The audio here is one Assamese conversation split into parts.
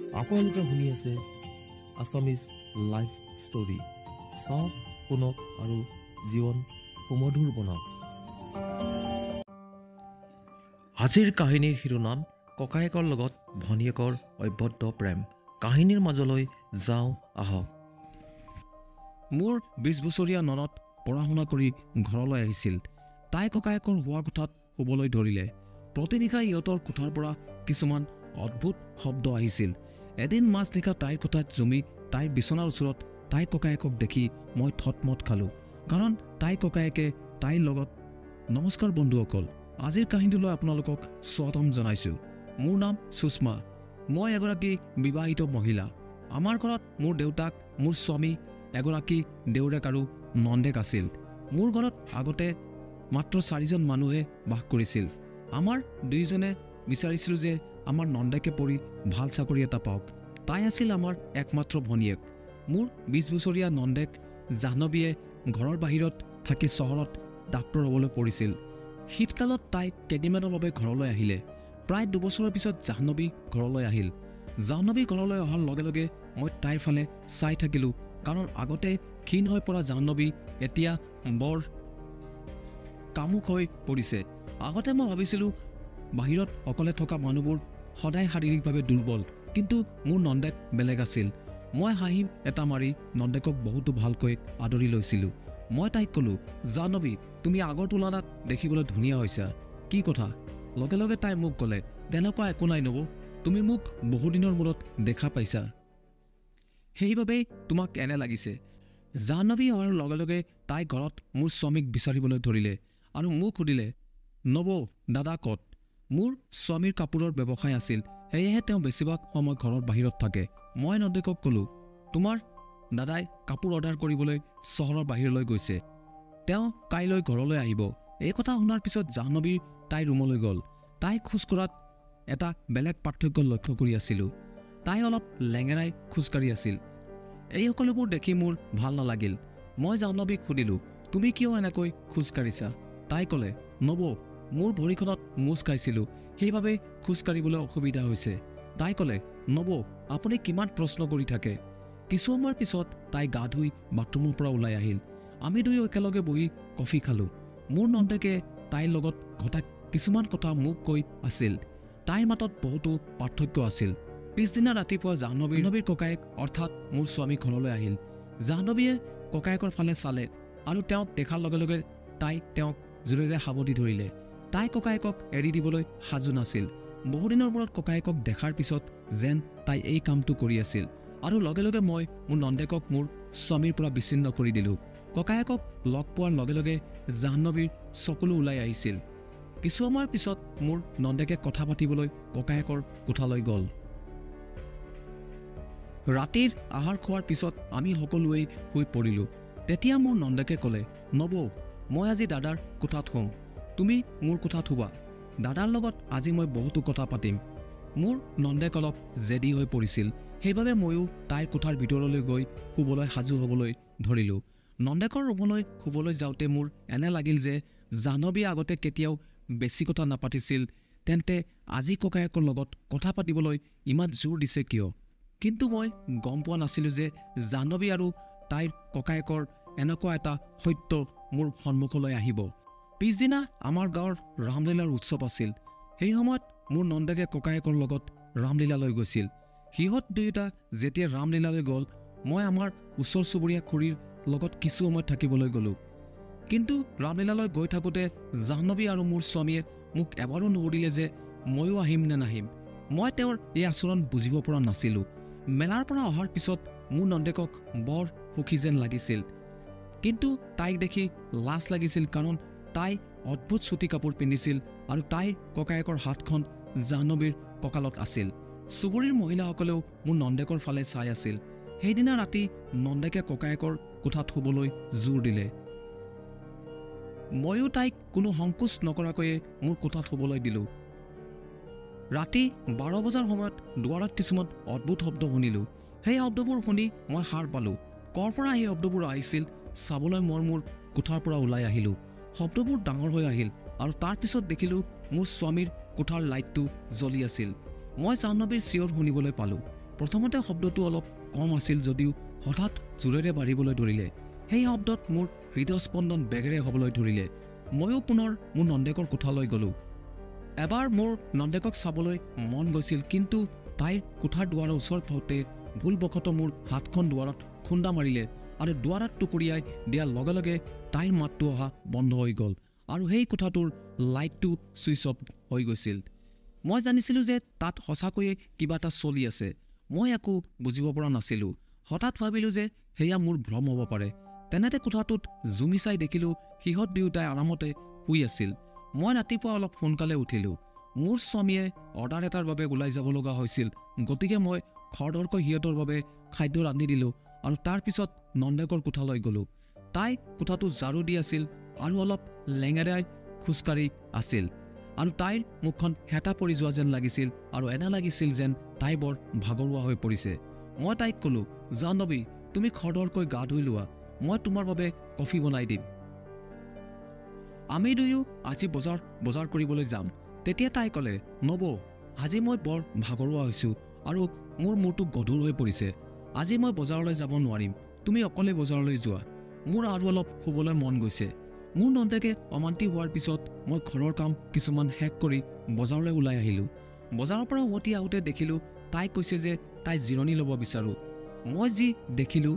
আপোনালোকে শুনি আছে আছামিজ লাইফ ষ্টৰী। চাওক, শুনক আৰু জীৱন সুমধুৰ বনাওক। আজিৰ কাহিনীৰ শিৰোনাম ককায়েকৰ লগত ভনীয়েকৰ অব্যদ্ধ প্ৰেম। কাহিনীৰ মাজলৈ যাওঁ আহক। মোৰ 20 বছৰীয়া ননদ পঢ়া শুনা কৰি ঘৰলৈ আহিছিল। তাই ককায়েকৰ হোৱা কোঠাত শুবলৈ ধৰিলে। প্ৰতিনিশা ইহঁতৰ কোঠাৰ পৰা কিছুমান অদ্ভুত শব্দ আহিছিল। এদিন মাজনিশা তাইৰ কোঠাত জুমি তাইৰ বিচনাৰ ওচৰত তাইৰ ককায়েকক দেখি মই থতমত খালোঁ। কাৰণ তাইৰ ককায়েকে তাইৰ লগত নমস্কাৰ বন্ধুসকল, আজিৰ কাহিনীটোলৈ আপোনালোকক স্বাগতম জনাইছোঁ। মোৰ নাম সুষমা। মই এগৰাকী বিবাহিত মহিলা। আমাৰ ঘৰত মোৰ দেউতাক, মোৰ স্বামী, এগৰাকী দেউৰেক আৰু নন্দেক আছিল। মোৰ ঘৰত আগতে মাত্ৰ 4জন মানুহে বাস কৰিছিল। আমাৰ দুইজনে বিচাৰিছিলোঁ যে আমাৰ নন্দেকে পঢ়ি ভাল চাকৰি এটা পাওক। তাই আছিল আমাৰ একমাত্ৰ ভনীয়েক। মোৰ 20 বছৰীয়া নন্দেক জাহ্নৱীয়ে ঘৰৰ বাহিৰত থাকি চহৰত ডাক্তৰ হ'বলৈ পঢ়িছিল। শীতকালত তাই কেইদিনমানৰ বাবে ঘৰলৈ আহিলে। প্ৰায় 2 বছৰৰ পিছত জাহ্নৱী ঘৰলৈ আহিল। জাহ্নৱী ঘৰলৈ অহাৰ লগে লগে মই তাইৰ ফালে চাই থাকিলোঁ। কাৰণ আগতে ক্ষীণ হৈ পৰা জাহ্নৱী এতিয়া বৰ কামুক হৈ পৰিছে। আগতে মই ভাবিছিলোঁ বাহিৰত অকলে থকা মানুহবোৰ সদায় শাৰীৰিকভাৱে দুৰ্বল, কিন্তু মোৰ নন্দেক বেলেগ আছিল। মই হাঁহি এটা মাৰি নন্দেকক বহুতো ভালকৈ আদৰি লৈছিলোঁ। মই তাইক ক'লোঁ, জাহ্নৱী, তুমি আগৰ তুলনাত দেখিবলৈ ধুনীয়া হৈছা। কি কথা? লগে লগে তাই মোক ক'লে, তেনেকুৱা একো নাই নবৌ, তুমি মোক বহুদিনৰ মূৰত দেখা পাইছা, সেইবাবেই তোমাক এনে লাগিছে। জাহ্নৱী অহাৰ লগে লগে তাই ঘৰত মোৰ স্বামীক বিচাৰিবলৈ ধৰিলে আৰু মোক সুধিলে, নবৌ, দাদা ক'ত? মোৰ স্বামীৰ কাপোৰৰ ব্যৱসায় আছিল, সেয়েহে তেওঁ বেছিভাগ সময় ঘৰৰ বাহিৰত থাকে। মই নন্দেকক ক'লোঁ, তোমাৰ দাদাই কাপোৰ অৰ্ডাৰ কৰিবলৈ চহৰৰ বাহিৰলৈ গৈছে। তেওঁ কাইলৈ ঘৰলৈ আহিব। এই কথা শুনাৰ পিছত জাহ্নৱী তাইৰ ৰুমলৈ গ'ল। তাই খোজ কঢ়াত এটা বেলেগ পাৰ্থক্য লক্ষ্য কৰি আছিলোঁ। তাই অলপ লেঙেৰাই খোজকাঢ়ি আছিল। এই সকলোবোৰ দেখি মোৰ ভাল নালাগিল। মই জাহ্নৱীক সুধিলোঁ, তুমি কিয় এনেকৈ খোজকাঢ়িছা? তাই ক'লে, নবৌ, মোৰ ভৰিখনত মোচ খাইছিলোঁ, সেইবাবে খোজকাঢ়িবলৈ অসুবিধা হৈছে। তাই ক'লে, নবৌ, আপুনি কিমান প্ৰশ্ন কৰি থাকে? কিছু সময়ৰ পিছত তাই গা ধুই বাথৰুমৰ পৰা ওলাই আহিল। আমি দুয়ো একেলগে বহি কফি খালোঁ। মোৰ নন্দেকে তাইৰ লগত ঘটা কিছুমান কথা মোক কৈ আছিল। তাইৰ মাতত বহুতো পাৰ্থক্য আছিল। পিছদিনা ৰাতিপুৱা জাহ্নৱীৰ ককায়েক অৰ্থাৎ মোৰ স্বামী ঘৰলৈ আহিল। জাহ্নৱীয়ে ককায়েকৰ ফালে চালে আৰু তেওঁক দেখাৰ লগে লগে তাই তেওঁক জোৰেৰে সাৱটি ধৰিলে। তাই ককায়েকক এৰি দিবলৈ সাজু নাছিল। বহুদিনৰ মূৰত ককায়েকক দেখাৰ পিছত যেন তাই এই কামটো কৰি আছিল আৰু লগে লগে মই মোৰ নন্দেকক মোৰ স্বামীৰ পৰা বিচ্ছিন্ন কৰি দিলোঁ। ককায়েকক লগ পোৱাৰ লগে লগে জাহ্নৱীৰ চকুলো ওলাই আহিছিল। কিছু সময়ৰ পিছত মোৰ নন্দেকে কথা পাতিবলৈ ককায়েকৰ কোঠালৈ গ'ল। ৰাতিৰ আহাৰ খোৱাৰ পিছত আমি সকলোৱেই শুই পৰিলোঁ। তেতিয়া মোৰ নন্দেকে ক'লে, নবৌ, মই আজি দাদাৰ কোঠাত শুম, তুমি মোৰ কোঠাত শুবা। দাদাৰ লগত আজি মই বহুতো কথা পাতিম। মোৰ নন্দেক অলপ জেদী হৈ পৰিছিল, সেইবাবে ময়ো তাইৰ কোঠাৰ ভিতৰলৈ গৈ শুবলৈ সাজু হ'বলৈ ধৰিলোঁ। নন্দেকৰ ৰুমলৈ শুবলৈ যাওঁতে মোৰ এনে লাগিল যে জাহ্নৱীয়ে আগতে কেতিয়াও বেছি কথা নাপাতিছিল, তেন্তে আজি ককায়েকৰ লগত কথা পাতিবলৈ ইমান জোৰ দিছে কিয়? কিন্তু মই গম পোৱা নাছিলোঁ যে জাহ্নৱী আৰু তাইৰ ককায়েকৰ এনেকুৱা এটা সত্য মোৰ সন্মুখলৈ আহিব। পিছদিনা আমাৰ গাঁৱৰ ৰামলীলাৰ উৎসৱ আছিল। সেই সময়ত মোৰ নন্দেকে ককায়েকৰ লগত ৰামলীলালৈ গৈছিল। সিহঁত দুয়োটা যেতিয়া ৰামলীলালৈ গ'ল, মই আমাৰ ওচৰ চুবুৰীয়া খুৰীৰ লগত কিছু সময় থাকিবলৈ গ'লোঁ। কিন্তু ৰামলীলালৈ গৈ থাকোঁতে জাহ্নৱী আৰু মোৰ স্বামীয়ে মোক এবাৰো নুসুধিলে যে ময়ো আহিম নে নাহিম। মই তেওঁৰ এই আচৰণ বুজিব পৰা নাছিলোঁ। মেলাৰ পৰা অহাৰ পিছত মোৰ নন্দেকক বৰ সুখী যেন লাগিছিল, কিন্তু তাইক দেখি লাজ লাগিছিল, কাৰণ তাই অদ্ভুত চুটি কাপোৰ পিন্ধিছিল আৰু তাইৰ ককায়েকৰ হাতখন জাহ্নৱীৰ কঁকালত আছিল। চুবুৰীৰ মহিলাসকলেও মোৰ নন্দেকৰ ফালে চাই আছিল। সেইদিনা ৰাতি নন্দেকে ককায়েকৰ কোঠাত শুবলৈ জোৰ দিলে। ময়ো তাইক কোনো সংকোচ নকৰাকৈয়ে মোৰ কোঠাত শুবলৈ দিলোঁ। ৰাতি 12 বজাৰ সময়ত দুৱাৰত কিছুমান অদ্ভুত শব্দ শুনিলোঁ। সেই শব্দবোৰ শুনি মই সাৰ পালোঁ। ক'ৰ পৰা এই শব্দবোৰ আহিছিল চাবলৈ মই মোৰ কোঠাৰ পৰা ওলাই আহিলোঁ। শব্দবোৰ ডাঙৰ হৈ আহিল আৰু তাৰ পিছত দেখিলোঁ মোৰ স্বামীৰ কোঠাৰ লাইটটো জ্বলি আছিল। মই জাহ্নৱীৰ চিঞৰ শুনিবলৈ পালোঁ। প্ৰথমতে শব্দটো অলপ কম আছিল যদিও হঠাৎ জোৰেৰে বাঢ়িবলৈ ধৰিলে। সেই শব্দত মোৰ হৃদস্পন্দন বেগেৰে হ'বলৈ ধৰিলে। ময়ো পুনৰ মোৰ নন্দেকৰ কোঠালৈ গ'লোঁ। এবাৰ মোৰ নন্দেকক চাবলৈ মন গৈছিল, কিন্তু তাইৰ কোঠাৰ দুৱাৰৰ ওচৰত পাওঁতে ভুলবশতঃ মোৰ হাতখন দুৱাৰত খুন্দা মাৰিলে আৰু দুৱাৰত টুকুৰিয়াই দিয়াৰ লগে লগে তাইৰ মাতটো অহা বন্ধ হৈ গ'ল আৰু সেই কোঠাটোৰ লাইটটো ছুইচ অফ হৈ গৈছিল। মই জানিছিলোঁ যে তাত সঁচাকৈয়ে কিবা এটা চলি আছে। মই একো বুজিব পৰা নাছিলোঁ। হঠাৎ ভাবিলোঁ যে সেয়া মোৰ ভ্ৰম হ'ব পাৰে। তেনেতে কোঠাটোত জুমি চাই দেখিলোঁ সিহঁত দুয়োটাই আৰামতে শুই আছিল। মই ৰাতিপুৱা অলপ সোনকালে উঠিলোঁ। মোৰ স্বামীয়ে অৰ্ডাৰ এটাৰ বাবে ওলাই যাব লগা হৈছিল, গতিকে মই খৰধৰকৈ সিহঁতৰ বাবে খাদ্য ৰান্ধি দিলোঁ আৰু তাৰ পিছত নন্দেকৰ কোঠালৈ গ'লোঁ। তাই কোঠাটো ঝাৰু দি আছিল আৰু অলপ লেঙেৰাই খোজকাঢ়ি আছিল আৰু তাইৰ মুখখন হেতা পৰি যোৱা যেন লাগিছিল আৰু এনে লাগিছিল যেন তাই বৰ ভাগৰুৱা হৈ পৰিছে। মই তাইক ক'লোঁ, জাহ্নৱী, তুমি খৰধৰকৈ গা ধুই লোৱা, মই তোমাৰ বাবে কফি বনাই দিম। আমি দুয়ো আজি বজাৰ কৰিবলৈ যাম। তেতিয়া তাই ক'লে, নবৌ, আজি মই বৰ ভাগৰুৱা হৈছোঁ আৰু মোৰ মূৰটো গধুৰ হৈ পৰিছে। আজি মই বজাৰলৈ যাব নোৱাৰিম, তুমি অকলে বজাৰলৈ যোৱা। মোৰ আৰু অলপ শুবলৈ মন গৈছে। মোৰ নন্দেকে অমান্তি হোৱাৰ পিছত মই ঘৰৰ কাম কিছুমান শেষ কৰি বজাৰলৈ ওলাই আহিলোঁ। বজাৰৰ পৰা উভতি আহোঁতে দেখিলোঁ তাই কৈছে যে তাই জিৰণি ল'ব বিচাৰোঁ। মই যি দেখিলোঁ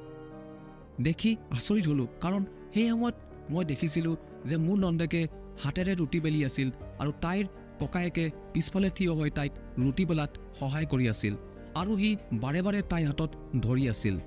দেখি আচৰিত হ'লোঁ, কাৰণ সেই সময়ত মই দেখিছিলোঁ যে মোৰ নন্দেকে হাতেৰে ৰুটি বেলি আছিল আৰু তাইৰ ককায়েকে পিছফালে থিয় হৈ তাইক ৰুটি বেলাত সহায় কৰি আছিল আৰু সি বাৰে বাৰে তাইৰ হাতত ধৰি আছিল।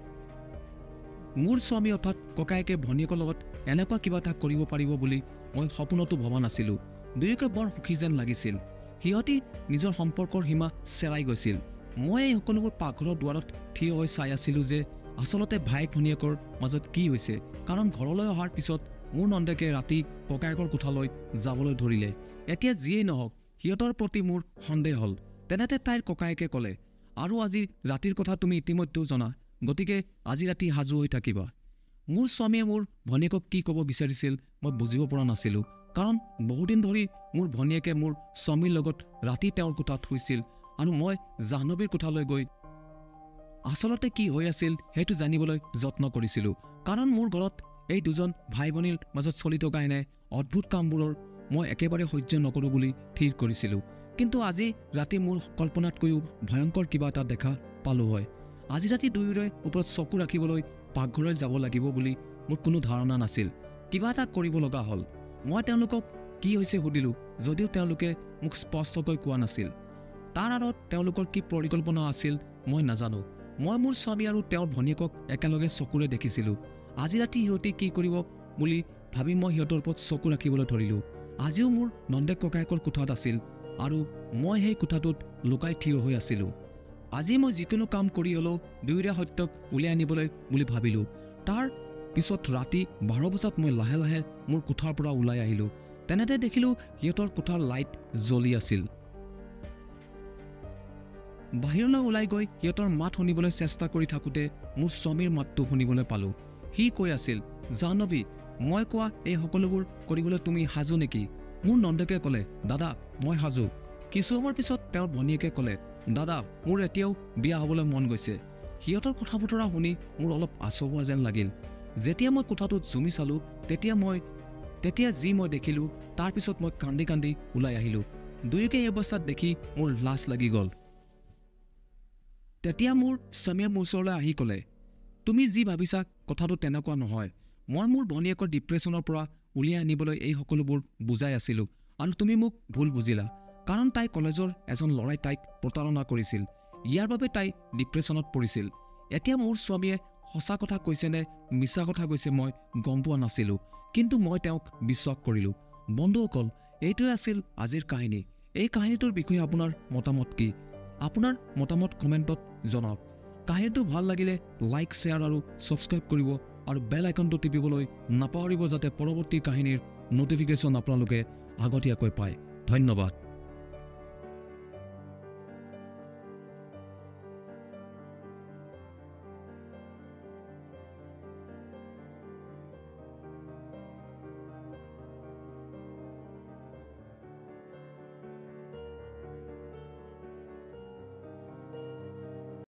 মোৰ স্বামী অৰ্থাৎ ককায়েকে ভনীয়েকৰ লগত এনেকুৱা কিবা এটা কৰিব পাৰিব বুলি মই সপোনতো ভবা নাছিলোঁ। দুয়োকে বৰ সুখী যেন লাগিছিল। সিহঁতি নিজৰ সম্পৰ্কৰ সীমা চেৰাই গৈছিল। মই এই সকলোবোৰ পাকঘৰৰ দুৱাৰত থিয় হৈ চাই আছিলোঁ যে আচলতে ভায়েক ভনীয়েকৰ মাজত কি হৈছে, কাৰণ ঘৰলৈ অহাৰ পিছত মোৰ নন্দেকে ৰাতি ককায়েকৰ কোঠালৈ যাবলৈ ধৰিলে। এতিয়া যিয়েই নহওক, সিহঁতৰ প্ৰতি মোৰ সন্দেহ হ'ল। তেনেতে তাইৰ ককায়েকে ক'লে, আৰু আজি ৰাতিৰ কথা তুমি ইতিমধ্যেও জনা, গতিকে আজি ৰাতি সাজু হৈ থাকিবা। মোৰ স্বামীয়ে মোৰ ভনীয়েকক কি ক'ব বিচাৰিছিল মই বুজিব পৰা নাছিলোঁ, কাৰণ বহুদিন ধৰি মোৰ ভনীয়েকে মোৰ স্বামীৰ লগত ৰাতি তেওঁৰ কোঠাত শুইছিল আৰু মই জাহ্নৱীৰ কোঠালৈ গৈ আচলতে কি হৈ আছিল সেইটো জানিবলৈ যত্ন কৰিছিলোঁ, কাৰণ মোৰ ঘৰত এই দুজন ভাই ভনীৰ মাজত চলি থকা এনে অদ্ভুত কামবোৰৰ মই একেবাৰে সহ্য নকৰোঁ বুলি থিৰ কৰিছিলোঁ। কিন্তু আজি ৰাতি মোৰ কল্পনাতকৈও ভয়ংকৰ কিবা এটা দেখা পালোঁ হয়। আজি ৰাতি দুয়োৰে ওপৰত চকু ৰাখিবলৈ পাকঘৰলৈ যাব লাগিব বুলি মোৰ কোনো ধাৰণা নাছিল। কিবা এটা কৰিব লগা হ'ল। মই তেওঁলোকক কি হৈছে সুধিলোঁ, যদিও তেওঁলোকে মোক স্পষ্টকৈ কোৱা নাছিল। তাৰ আঁৰত তেওঁলোকৰ কি পৰিকল্পনা আছিল মই নাজানো। মই মোৰ স্বামী আৰু তেওঁৰ ভনীয়েকক একেলগে চকুৰে দেখিছিলোঁ। আজি ৰাতি সিহঁতি কি কৰিব বুলি ভাবি মই সিহঁতৰ ওপৰত চকু ৰাখিবলৈ ধৰিলোঁ। আজিও মোৰ নন্দেক ককায়েকৰ কোঠাত আছিল আৰু মই সেই কোঠাটোত লুকাই থিয় হৈ আছিলোঁ। আজি মই যিকোনো কাম কৰি হ'লেও দুয়োৰে সত্যক উলিয়াই আনিবলৈ বুলি ভাবিলোঁ। তাৰ পিছত ৰাতি 12 বজাত মই লাহে লাহে মোৰ কোঠাৰ পৰা ওলাই আহিলোঁ। তেনেতে দেখিলোঁ সিহঁতৰ কোঠাৰ লাইট জ্বলি আছিল। বাহিৰলৈ ওলাই গৈ সিহঁতৰ মাত শুনিবলৈ চেষ্টা কৰি থাকোঁতে মোৰ স্বামীৰ মাতটো শুনিবলৈ পালোঁ। সি কৈ আছিল, জাহ্নৱী, মই কোৱা এই সকলোবোৰ কৰিবলৈ তুমি সাজু নেকি? মোৰ নন্দেকে ক'লে, দাদা, মই সাজু। কিছু সময়ৰ পিছত তেওঁৰ ভনীয়েকে ক'লে, দাদা, মোৰ এতিয়াও বিয়া হ'বলৈ মন গৈছে। সিহঁতৰ কথা বতৰা শুনি মোৰ অলপ আচহুৱা যেন লাগিল। যেতিয়া মই কোঠাটোত জুমি চালোঁ তেতিয়া যি মই দেখিলোঁ তাৰ পিছত মই কান্দি কান্দি ওলাই আহিলোঁ। দুয়োকে এই অৱস্থাত দেখি মোৰ লাজ লাগি গ'ল। তেতিয়া মোৰ স্বামীয়ে মোৰ ওচৰলৈ আহি ক'লে, তুমি যি ভাবিছা কথাটো তেনেকুৱা নহয়। মই মোৰ ভনীয়েকৰ ডিপ্ৰেশ্যনৰ পৰা উলিয়াই আনিবলৈ এই সকলোবোৰ বুজাই আছিলোঁ আৰু তুমি মোক ভুল বুজিলা, কাৰণ তাই কলেজৰ এজন ল'ৰাই তাইক প্ৰতাৰণা কৰিছিল। ইয়াৰ বাবে তাই ডিপ্ৰেশ্যনত পৰিছিল। এতিয়া মোৰ স্বামীয়ে সঁচা কথা কৈছে নে মিছা কথা কৈছে মই গম পোৱা নাছিলোঁ, কিন্তু মই তেওঁক বিশ্বাস কৰিলোঁ। বন্ধুসকল, এইটোৱে আছিল আজিৰ কাহিনী। এই কাহিনীটোৰ বিষয়ে আপোনাৰ মতামত কি? আপোনাৰ মতামত কমেণ্টত জনাওক। কাহিনীটো ভাল লাগিলে লাইক, শ্বেয়াৰ আৰু ছাবস্ক্ৰাইব কৰিব আৰু বেল আইকনটো টিপিবলৈ নাপাহৰিব যাতে পৰৱৰ্তী কাহিনীৰ ন'টিফিকেশ্যন আপোনালোকে আগতীয়াকৈ পায়। ধন্যবাদ।